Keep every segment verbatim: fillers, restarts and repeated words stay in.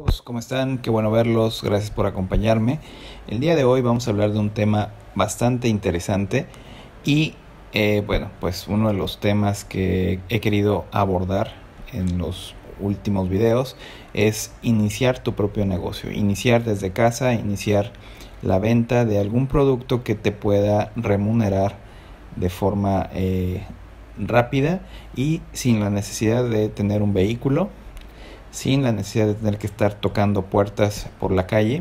Amigos, ¿cómo están? Qué bueno verlos, gracias por acompañarme. El día de hoy vamos a hablar de un tema bastante interesante y eh, bueno, pues uno de los temas que he querido abordar en los últimos videos es iniciar tu propio negocio, iniciar desde casa, iniciar la venta de algún producto que te pueda remunerar de forma eh, rápida y sin la necesidad de tener un vehículo, sin la necesidad de tener que estar tocando puertas por la calle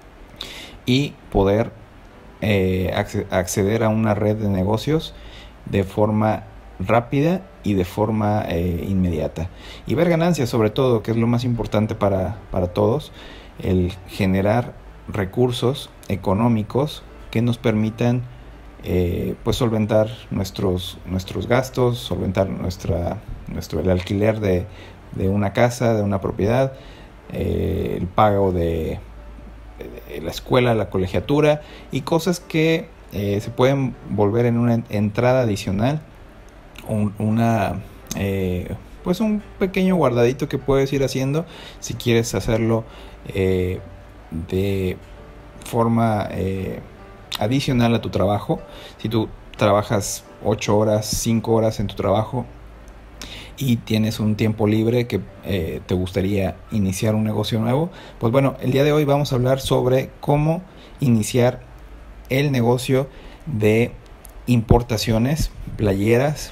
y poder eh, acceder a una red de negocios de forma rápida y de forma eh, inmediata y ver ganancias, sobre todo, que es lo más importante para, para todos, el generar recursos económicos que nos permitan eh, pues solventar nuestros nuestros gastos, solventar nuestra nuestro el alquiler de de una casa, de una propiedad, eh, el pago de, de la escuela, la colegiatura y cosas que eh, se pueden volver en una entrada adicional, un, una eh, pues un pequeño guardadito que puedes ir haciendo si quieres hacerlo eh, de forma eh, adicional a tu trabajo. Si tú trabajas ocho horas, cinco horas en tu trabajo y tienes un tiempo libre que eh, te gustaría iniciar un negocio nuevo, pues bueno, el día de hoy vamos a hablar sobre cómo iniciar el negocio de importaciones, playeras,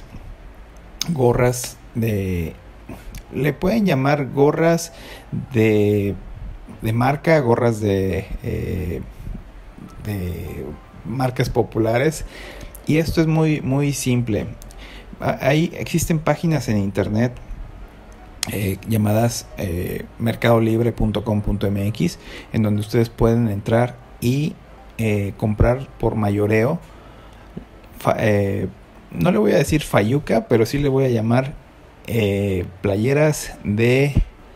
gorras de... le pueden llamar gorras de, de marca, gorras de, eh, de marcas populares, y esto es muy, muy simple. Ahí existen páginas en internet eh, llamadas eh, mercado libre punto com punto m x, en donde ustedes pueden entrar y eh, comprar por mayoreo. Fa, eh, no le voy a decir fayuca, pero sí le voy a llamar eh, playeras de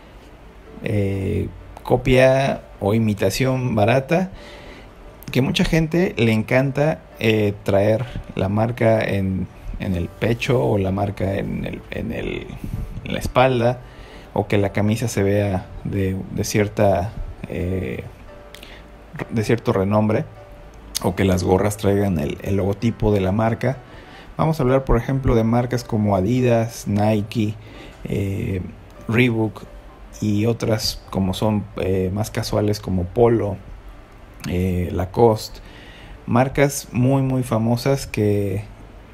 eh, copia o imitación barata, que mucha gente le encanta eh, traer la marca en en el pecho o la marca en, el, en, el, en la espalda, o que la camisa se vea de, de cierta eh, de cierto renombre, o que las gorras traigan el, el logotipo de la marca. Vamos a hablar, por ejemplo, de marcas como Adidas, Nike, eh, Reebok y otras como son eh, más casuales como Polo, eh, Lacoste, marcas muy muy famosas que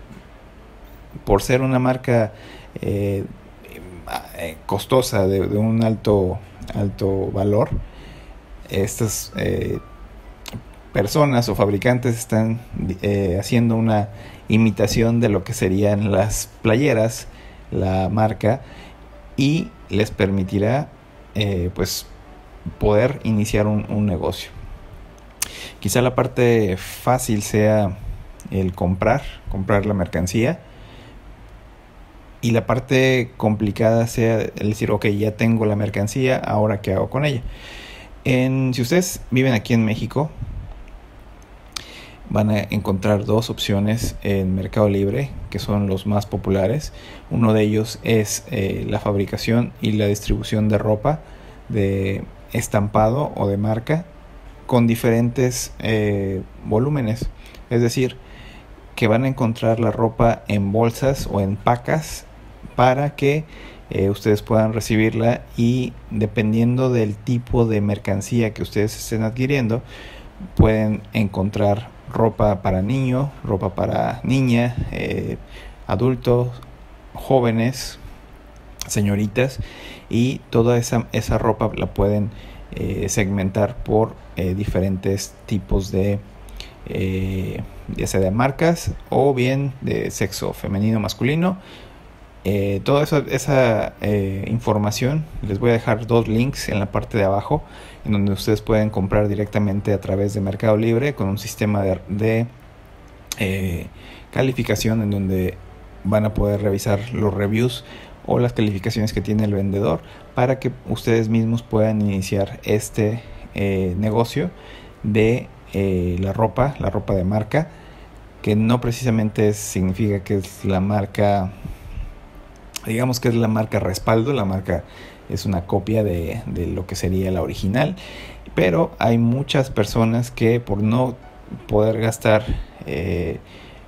por ser una marca eh, costosa, de, de un alto alto valor, estas eh, personas o fabricantes están eh, haciendo una imitación de lo que serían las playeras, la marca, y les permitirá eh, pues poder iniciar un, un negocio. Quizá la parte fácil sea el comprar, comprar la mercancía, y la parte complicada sea el decir, ok, ya tengo la mercancía, ahora qué hago con ella. En, si ustedes viven aquí en México, van a encontrar dos opciones en Mercado Libre, que son los más populares. Uno de ellos es eh, la fabricación y la distribución de ropa de estampado o de marca con diferentes eh, volúmenes. Es decir, que van a encontrar la ropa en bolsas o en pacas para que eh, ustedes puedan recibirla, y dependiendo del tipo de mercancía que ustedes estén adquiriendo, pueden encontrar ropa para niño, ropa para niña, eh, adultos, jóvenes, señoritas, y toda esa, esa ropa la pueden eh, segmentar por eh, diferentes tipos de eh, ya sea de marcas o bien de sexo femenino, masculino. Eh, toda esa, esa eh, información les voy a dejar dos links en la parte de abajo, en donde ustedes pueden comprar directamente a través de Mercado Libre con un sistema de, de eh, calificación, en donde van a poder revisar los reviews o las calificaciones que tiene el vendedor, para que ustedes mismos puedan iniciar este eh, negocio de eh, la ropa, la ropa de marca, que no precisamente significa que es la marca, digamos que es la marca respaldo, la marca es una copia de, de lo que sería la original, pero hay muchas personas que por no poder gastar eh,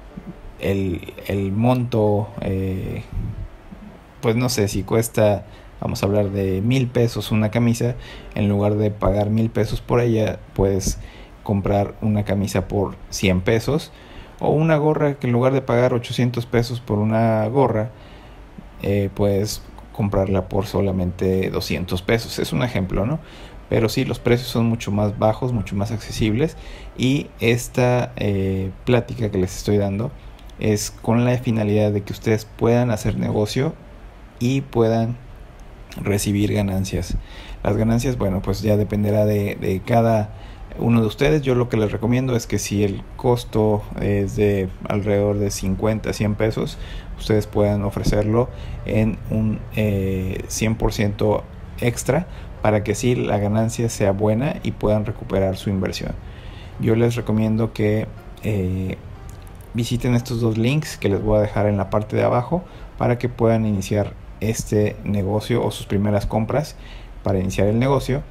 el, el monto, eh, pues no sé, si cuesta, vamos a hablar de mil pesos una camisa, en lugar de pagar mil pesos por ella, puedes comprar una camisa por cien pesos, o una gorra que en lugar de pagar ochocientos pesos por una gorra, eh, puedes comprarla por solamente doscientos pesos. Es un ejemplo, ¿no? Pero sí, los precios son mucho más bajos, mucho más accesibles, y esta eh, plática que les estoy dando es con la finalidad de que ustedes puedan hacer negocio y puedan recibir ganancias. Las ganancias, bueno, pues ya dependerá de, de cada uno de ustedes. Yo lo que les recomiendo es que si el costo es de alrededor de cincuenta, cien pesos, ustedes puedan ofrecerlo en un eh, cien por ciento extra, para que así la ganancia sea buena y puedan recuperar su inversión. Yo les recomiendo que eh, visiten estos dos links que les voy a dejar en la parte de abajo, para que puedan iniciar este negocio o sus primeras compras para iniciar el negocio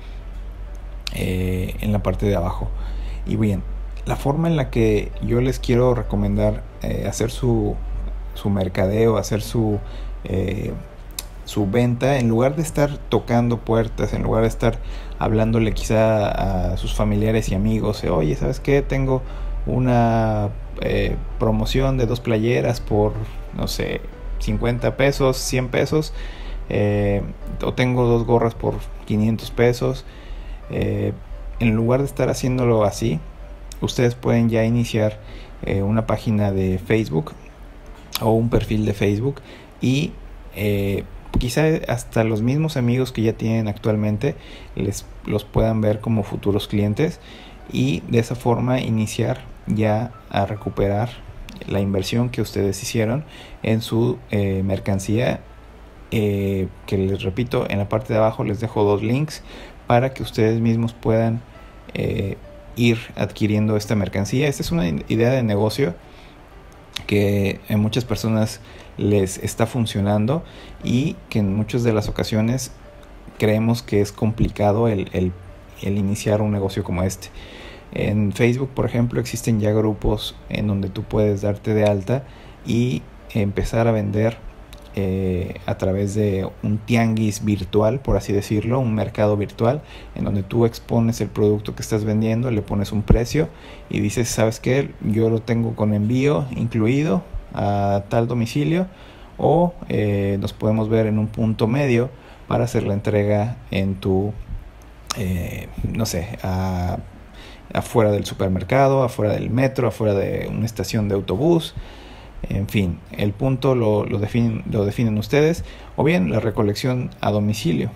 eh, en la parte de abajo. Y bien, la forma en la que yo les quiero recomendar eh, hacer su, su mercadeo, hacer su eh, su venta, en lugar de estar tocando puertas, en lugar de estar hablándole quizá a sus familiares y amigos, eh, oye, ¿sabes qué? Tengo una eh, promoción de dos playeras por, no sé, cincuenta pesos, cien pesos, eh, o tengo dos gorras por quinientos pesos. Eh, en lugar de estar haciéndolo así, ustedes pueden ya iniciar eh, una página de Facebook o un perfil de Facebook, y eh, quizá hasta los mismos amigos que ya tienen actualmente les los puedan ver como futuros clientes, y de esa forma iniciar ya a recuperar la inversión que ustedes hicieron en su eh, mercancía, eh, que les repito, en la parte de abajo les dejo dos links para que ustedes mismos puedan eh, ir adquiriendo esta mercancía. Esta es una idea de negocio que en muchas personas les está funcionando, y que en muchas de las ocasiones creemos que es complicado el, el, el iniciar un negocio como este. En Facebook, por ejemplo, existen ya grupos en donde tú puedes darte de alta y empezar a vender eh, a través de un tianguis virtual, por así decirlo, un mercado virtual, en donde tú expones el producto que estás vendiendo, le pones un precio y dices, ¿sabes qué? Yo lo tengo con envío incluido a tal domicilio, o eh, nos podemos ver en un punto medio para hacer la entrega en tu, eh, no sé, a, afuera del supermercado, afuera del metro, afuera de una estación de autobús. En fin, el punto lo, lo, definen, lo definen ustedes, o bien la recolección a domicilio.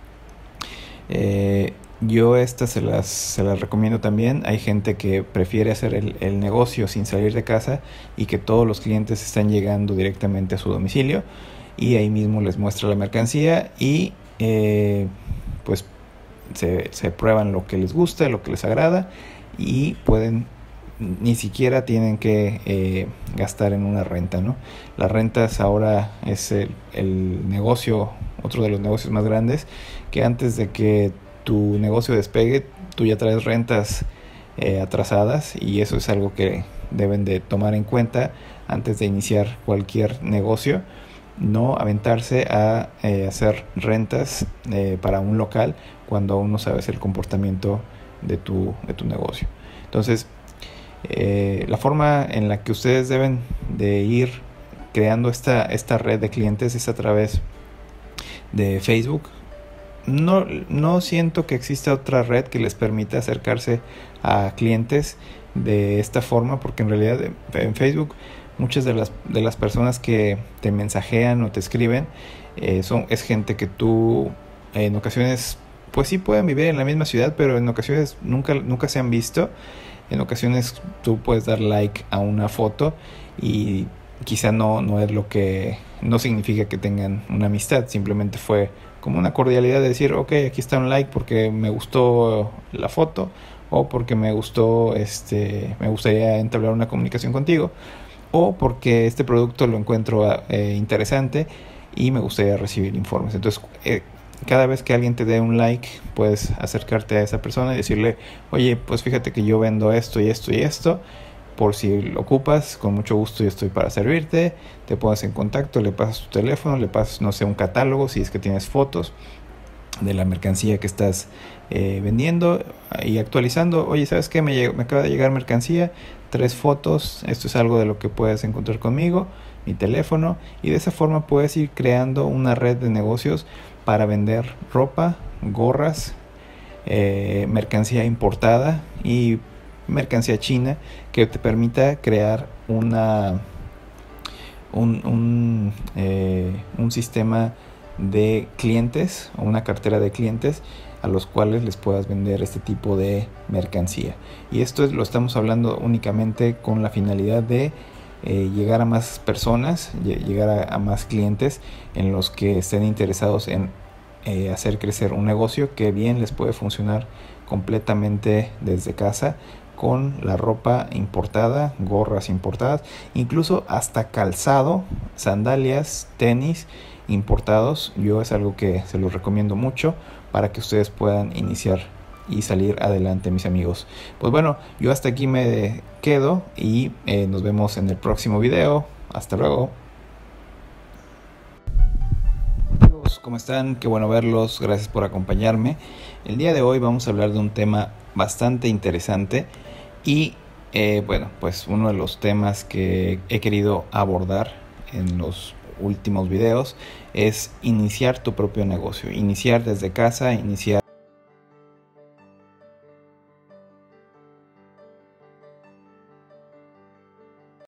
Eh, yo estas se las, se las recomiendo también. Hay gente que prefiere hacer el, el negocio sin salir de casa, y que todos los clientes están llegando directamente a su domicilio, y ahí mismo les muestra la mercancía, y eh, pues se, se prueban lo que les gusta, lo que les agrada, y pueden, ni siquiera tienen que eh, gastar en una renta, ¿no? Las rentas ahora es el, el negocio, otro de los negocios más grandes, que antes de que tu negocio despegue, tú ya traes rentas eh, atrasadas, y eso es algo que deben de tomar en cuenta antes de iniciar cualquier negocio. No aventarse a eh, hacer rentas eh, para un local cuando aún no sabes el comportamiento de tu, de tu negocio. Entonces, eh, la forma en la que ustedes deben de ir creando esta, esta red de clientes es a través de Facebook. No, no siento que exista otra red que les permita acercarse a clientes de esta forma, porque en realidad en Facebook muchas de las, de las personas que te mensajean o te escriben eh, son, es gente que tú en ocasiones, pues sí pueden vivir en la misma ciudad, pero en ocasiones nunca, nunca se han visto. En ocasiones tú puedes dar like a una foto y quizá no, no es lo que, no significa que tengan una amistad, simplemente fue como una cordialidad de decir, ok, aquí está un like porque me gustó la foto, o porque me gustó, este, me gustaría entablar una comunicación contigo, o porque este producto lo encuentro eh, interesante y me gustaría recibir informes. Entonces, eh, cada vez que alguien te dé un like, puedes acercarte a esa persona y decirle, oye, pues fíjate que yo vendo esto y esto y esto, por si lo ocupas, con mucho gusto yo estoy para servirte. Te pones en contacto, le pasas tu teléfono, le pasas, no sé, un catálogo, si es que tienes fotos de la mercancía que estás eh, vendiendo y actualizando. Oye, ¿sabes qué? Me, lleg- me acaba de llegar mercancía, tres fotos, esto es algo de lo que puedes encontrar conmigo, mi teléfono, y de esa forma puedes ir creando una red de negocios para vender ropa, gorras, eh, mercancía importada y mercancía china que te permita crear una un, un, eh, un sistema de clientes o una cartera de clientes a los cuales les puedas vender este tipo de mercancía. Y esto es, lo estamos hablando únicamente con la finalidad de eh, llegar a más personas, llegar a, a más clientes en los que estén interesados en eh, hacer crecer un negocio que bien les puede funcionar completamente desde casa, con la ropa importada, gorras importadas, incluso hasta calzado, sandalias, tenis importados. Yo es algo que se los recomiendo mucho para que ustedes puedan iniciar y salir adelante, mis amigos. Pues bueno, yo hasta aquí me quedo y eh, nos vemos en el próximo video. Hasta luego. Amigos, ¿cómo están? Qué bueno verlos. Gracias por acompañarme. El día de hoy vamos a hablar de un tema bastante interesante y eh, bueno, pues uno de los temas que he querido abordar en los últimos videos es iniciar tu propio negocio, iniciar desde casa, iniciar